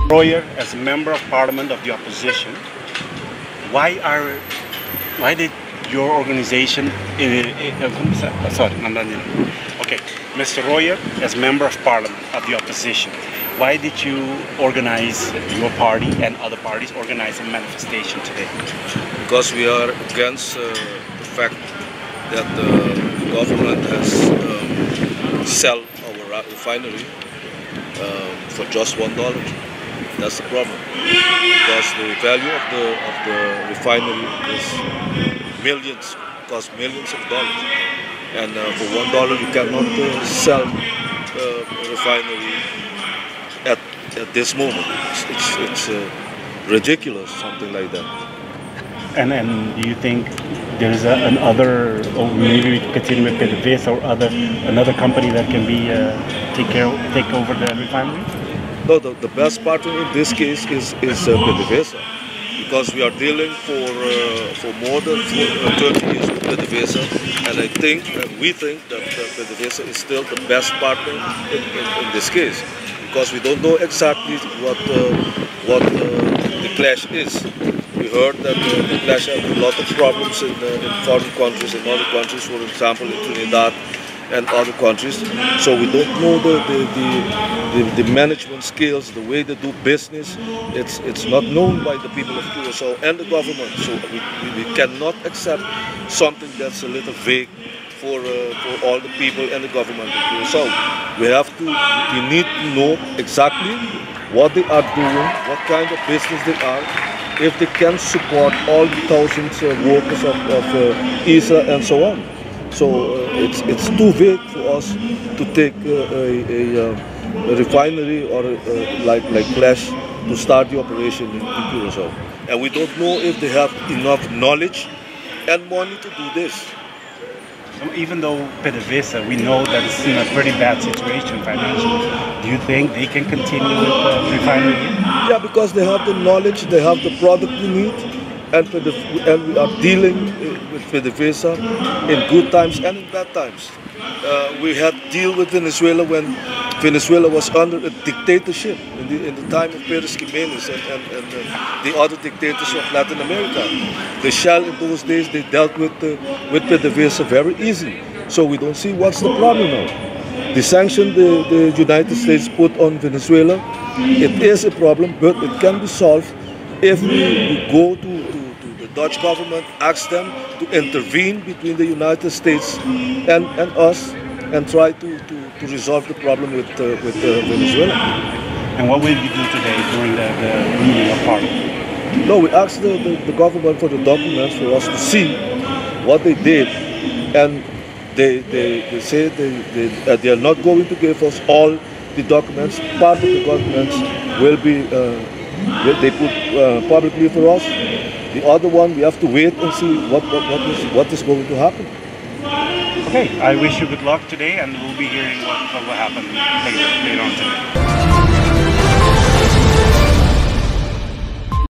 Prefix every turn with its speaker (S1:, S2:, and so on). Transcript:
S1: Royer, as a member of parliament of the opposition, why did your organization, sorry, okay, Mr. Royer, as member of parliament of the opposition, why did you organize, your party and other parties organize a manifestation today?
S2: Because we are against the fact that the government has sold our refinery for just $1. That's the problem. Because the value of the refinery is millions, costs millions of dollars. And for $1 you cannot sell a refinery at this moment. It's ridiculous, something like that.
S1: And do you think there is another, or maybe we can continue with PDVSA or another company that can be take over the refinery?
S2: No, the best partner in this case is PDVSA, because we are dealing for more than 30 years with PDVSA, and we think that PDVSA is still the best partner in this case, because we don't know exactly what the clash is. We heard that the clash has a lot of problems in foreign countries, in other countries, for example in Trinidad and other countries. So we don't know the management skills, the way they do business. It's not known by the people of Curacao and the government. So we cannot accept something that's a little vague for all the people and the government of Curacao. We need to know exactly what they are doing, what kind of business they are, if they can support all the thousands of workers of ISA and so on. So it's too vague for us to take a refinery or like Clash to start the operation in Curacao. And we don't know if they have enough knowledge and money to do this.
S1: Even though PDVSA, we know that it's in a pretty bad situation financially, do you think they can continue with the refinery?
S2: Yeah, because they have the knowledge, they have the product we need, and we are dealing with PDVSA in good times and in bad times. We had to deal with Venezuela when Venezuela was under a dictatorship in the time of Pérez Jiménez and the other dictators of Latin America. The Shell in those days, they dealt with PDVSA very easy. So we don't see what's the problem now. The sanction the United States put on Venezuela, it is a problem, but it can be solved if we go to the Dutch government, ask them to intervene between the United States and us, and try to resolve the problem with Venezuela.
S1: And what will you do today during the meeting of Parliament?
S2: No, we asked the government for the documents for us to see what they did, and they say they are not going to give us all the documents. Part of the documents will be they put publicly for us. The other one, we have to wait and see what is going to happen.
S1: Okay, I wish you good luck today, and we'll be hearing what will happen later on today.